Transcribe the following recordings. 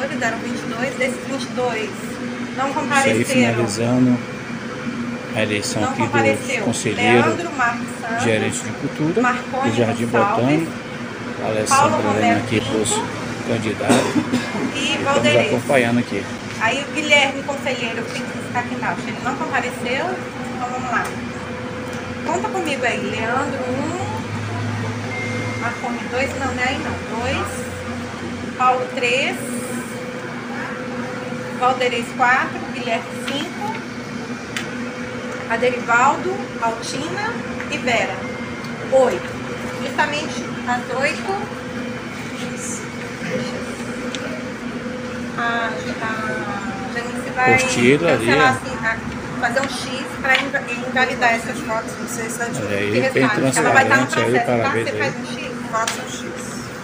vereadores, eram 22. Desses 22 não Isso aí, compareceram. finalizando a eleição Não aqui do compareceu conselheiro, Leandro Marcos Santos, gerente de cultura Marconi do Jardim Gonçalves, Botânico. A Alessandra Paulo lendo aqui Roberto para os Pinto candidatos. e Estamos Valderez. acompanhando aqui. Aí o Guilherme, conselheiro, que tem que ficar aqui embaixo, ele não compareceu, então vamos lá. Conta comigo aí, Leandro 1, Marconi 2, não, não é aí não, 2, Paulo 3, Valderez 4, Guilherme 5, Aderivaldo, Altina e Vera 8. Justamente às 8, a Janice vai cancelar, assim, fazer um X para invalidar essas fotos. Não sei se olha aí, bem transparente aí, parabéns Você aí. faz um X? Faça um X.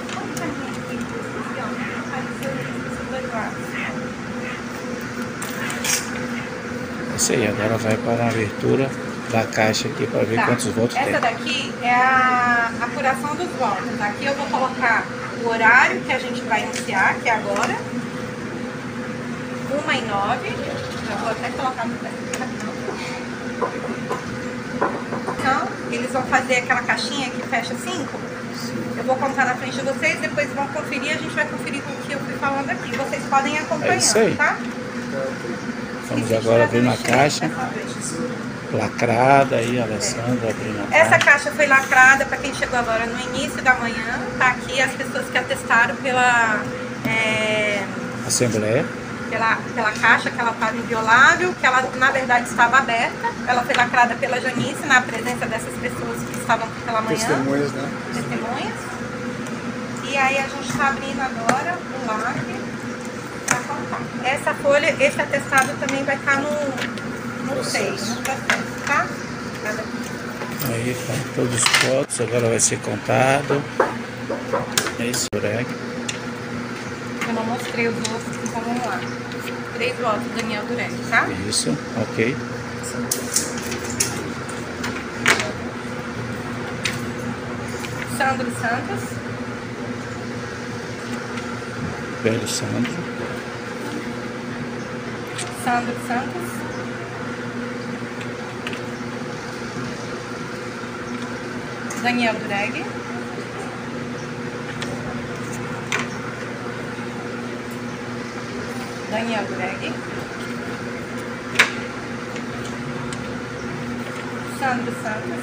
Isso aí, agora vai para a abertura da caixa aqui para ver quantos votos tem. Essa daqui é a apuração dos votos. Aqui eu vou colocar o horário que a gente vai iniciar, que é agora. 1h09. Já vou até colocar no pé. Então, eles vão fazer aquela caixinha que fecha 5. Eu vou contar na frente de vocês, depois vão conferir, a gente vai conferir com o que eu fui falando aqui. Vocês podem acompanhar, isso aí. tá? Vamos agora abrir a caixa. Lacrada aí, Alessandra abrindo a Essa caixa. caixa foi lacrada para quem chegou agora no início da manhã. Tá aqui as pessoas que atestaram pela Assembleia. Pela caixa, que ela estava inviolável, que ela na verdade estava aberta. Ela foi lacrada pela Janice, na presença dessas pessoas que estavam aqui pela manhã. Testemunhas, né? Testemunhas. E aí a gente está abrindo agora o lacre para contar. Essa folha, esse atestado também vai estar no 6, no processo, tá? Aí estão todos os votos, agora vai ser contado. Esse Dureg. Eu não mostrei os outros, então vamos lá. 3 votos, Daniel Dureg, tá? Isso, ok. Sandro Santos. Velho Sandro. Sandro Santos. Daniel Dureg. Daniel Dureg. Sandro Santos.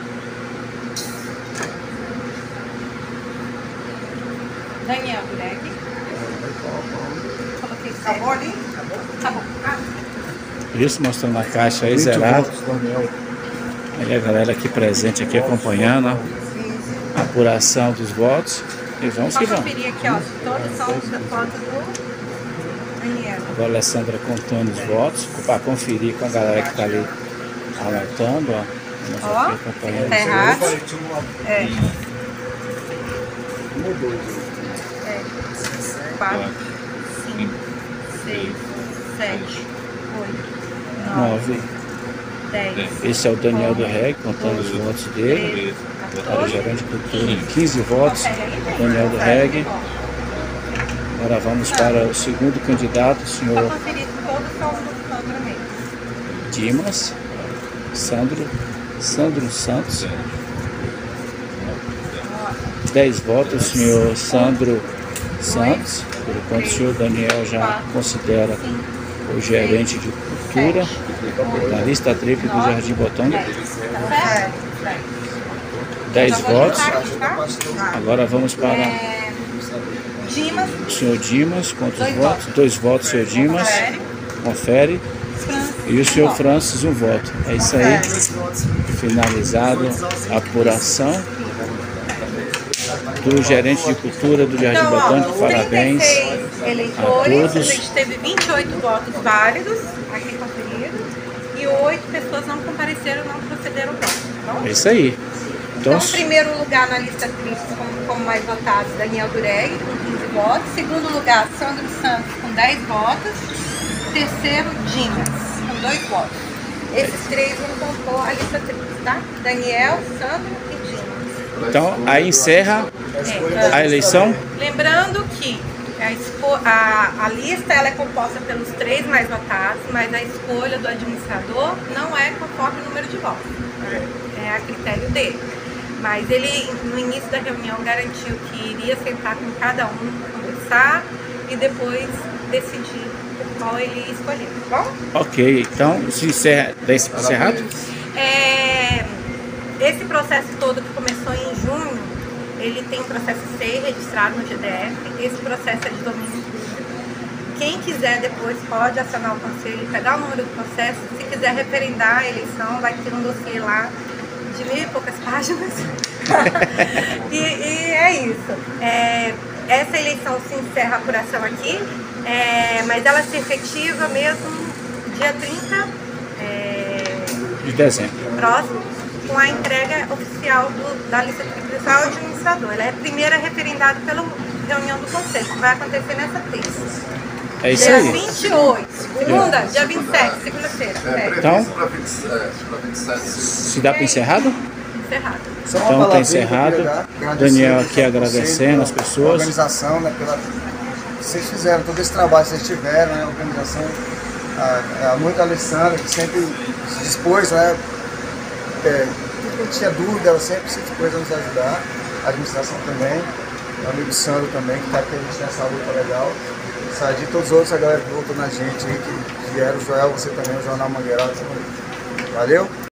Daniel Dureg. Coloquei certo. Acabou ali? Acabou. Isso, mostrando a caixa aí zerada. Aí a galera aqui presente, aqui acompanhando a apuração dos votos. E vamos que vamos. Conferir aqui, ó. Todos são os votos do Daniel. Agora a Alessandra contando os votos, para conferir com a galera que está ali anotando, ó. Ó, aqui acompanhando. tá errado. É. 4, 5, 6, 7, 8, 9, 10. Esse é o Daniel do Reg, contando os votos dele. Para o gerente de cultura, 15 votos. Daniel do Reg. Agora vamos para o segundo candidato, o senhor Dimas, Sandro Santos. 10 votos, o senhor Sandro Santos. Por enquanto o senhor Daniel já considera o gerente de cultura da lista tríplice do Jardim Botânico. 10 votos. Agora vamos para o senhor Dimas. Quantos votos? 2 votos, senhor Dimas. Confere. E o senhor Francis, 1 voto. É isso aí. Finalizado a apuração do gerente de cultura do Jardim Botânico. Parabéns a todos. A gente teve 28 votos válidos, aqui conferidos, e 8 pessoas não compareceram, não procederam ao voto. Tá bom? É isso aí. Então, primeiro lugar na lista tríplice como mais votados, Daniel Dureg, com 15 votos. Segundo lugar, Sandro Santos, com 10 votos. Terceiro, Dimas, com 2 votos. Esses 3 não compõem a lista tríplice, tá? Daniel, Sandro e Dimas. Então, aí encerra a eleição. Lembrando que A lista ela é composta pelos 3 mais votados, mas a escolha do administrador não é conforme o número de votos. É a critério dele. Mas ele, no início da reunião, garantiu que iria sentar com cada um, conversar e depois decidir qual ele escolher, tá bom? Ok, então se encerra, desse encerrado? Esse processo todo que começou em junho, ele tem um processo C registrado no GDF. Esse processo é de domínio público. Quem quiser depois pode acionar o conselho, pegar o número do processo. Se quiser referendar a eleição, vai ter um dossiê lá de 1000 e poucas páginas. e é isso. Essa eleição se encerra a apuração aqui, mas ela se efetiva mesmo dia 30 de dezembro. Próximo, com a entrega oficial da lista tríplice ao administrador. Ela é a primeira referendada pela reunião do conselho, que vai acontecer nessa terça. É isso dia aí. 28, segunda, dia 27, segunda-feira. Então, se dá para encerrado? Encerrado. Então está encerrado. Daniel aqui agradecendo as pessoas. A organização, né, vocês fizeram todo esse trabalho, vocês tiveram, né, a organização, muito a Alessandra, que sempre se dispôs, né, tudo que tinha dúvida, ela sempre se dispôs a nos ajudar, a administração também, o amigo Sandro também, que está aqui a gente nessa luta legal, Sadi, todos os outros, a galera que voltou na gente aí, que vieram, o Joel, você também, o Jornal Mangueiral, valeu?